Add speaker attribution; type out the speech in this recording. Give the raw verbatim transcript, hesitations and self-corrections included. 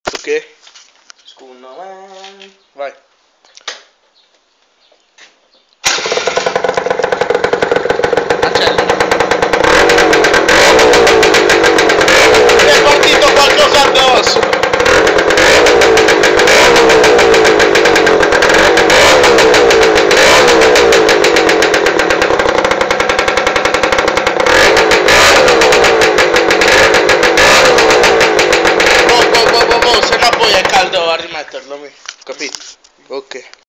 Speaker 1: Ok.
Speaker 2: Scunno, man.
Speaker 1: Vai. È partito qualcosa addosso. Se no poi è caldo a rimetterlo, capito? Ok.